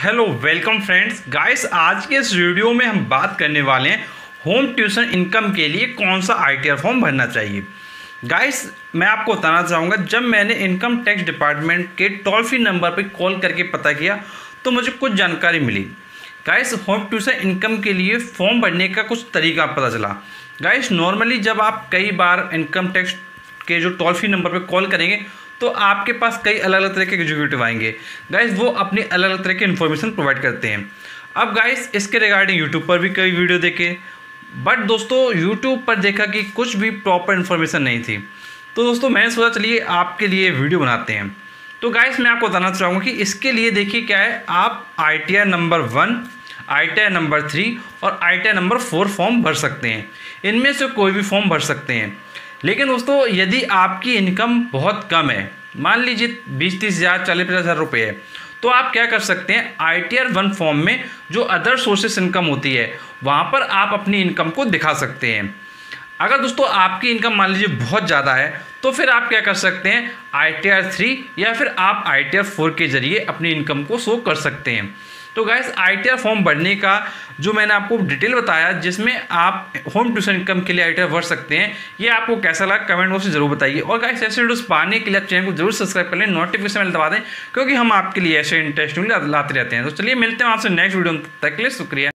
Hello welcome friends guys, आज के इस वीडियो में हम बात करने वाले हैं होम ट्यूशन इनकम के लिए कौन सा आईटीआर फॉर्म भरना चाहिए। गाइस मैं आपको बताना चाहूँगा, जब मैंने इनकम टैक्स डिपार्टमेंट के टोल फ्री नंबर पर कॉल करके पता किया तो मुझे कुछ जानकारी मिली। गाइस होम ट्यूशन इनकम के लिए फॉर्म भरने का कुछ तरीका पता चला। गाइस नॉर्मली जब आप कई बार इनकम टैक्स के जो टोल फ्री नंबर पर कॉल करेंगे तो आपके पास कई अलग अलग तरह के एग्जीक्यूटिव आएंगे। गाइस वो अपनी अलग अलग तरह की इन्फॉर्मेशन प्रोवाइड करते हैं। अब गाइस इसके रिगार्डिंग यूट्यूब पर भी कई वीडियो देखे, बट दोस्तों यूट्यूब पर देखा कि कुछ भी प्रॉपर इन्फॉर्मेशन नहीं थी। तो दोस्तों मैंने सोचा चलिए आपके लिए वीडियो बनाते हैं। तो गाइस मैं आपको बताना चाहूँगा कि इसके लिए देखिए क्या है, आप ITR नंबर 1, ITR नंबर 3 और ITR नंबर 4 फॉर्म भर सकते हैं। इनमें से कोई भी फॉर्म भर सकते हैं। लेकिन दोस्तों यदि आपकी इनकम बहुत कम है, मान लीजिए 20-30 हज़ार 40-50 हज़ार रुपये है, तो आप क्या कर सकते हैं, ITR 1 फॉर्म में जो अदर सोर्सेस इनकम होती है वहाँ पर आप अपनी इनकम को दिखा सकते हैं। अगर दोस्तों आपकी इनकम मान लीजिए बहुत ज़्यादा है तो फिर आप क्या कर सकते हैं, ITR 3 या फिर आप ITR 4 के ज़रिए अपनी इनकम को शो कर सकते हैं। तो गाइस ITR फॉर्म भरने का जो मैंने आपको डिटेल बताया, जिसमें आप होम ट्यूशन इनकम के लिए ITR भर सकते हैं, ये आपको कैसा लगा कमेंट बॉक्स में जरूर बताइए। और गाइस ऐसे वीडियोस पाने के लिए आप चैनल को जरूर सब्सक्राइब कर लें, नोटिफिकेशन बेल दबा दें, क्योंकि हम आपके लिए ऐसे इंटरेस्टिंग लाते रहते हैं। तो चलिए मिलते हैं आपसे नेक्स्ट वीडियो में, तब तक के लिए शुक्रिया।